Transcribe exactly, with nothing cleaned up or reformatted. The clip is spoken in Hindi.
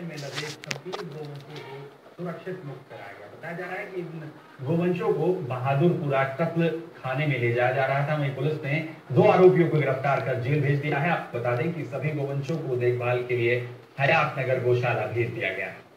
में लगे छब्बीस गोवंशों को सुरक्षित मुक्त कराया गया। बताया जा रहा है कि इन गोवंशों को बहादुरपुरा कत्ल खाने में ले जाया जा रहा था। वहीं पुलिस ने दो आरोपियों को गिरफ्तार कर जेल भेज दिया है। आपको बता दें कि सभी गोवंशों को देखभाल के लिए हयात नगर गौशाला भेज दिया गया है।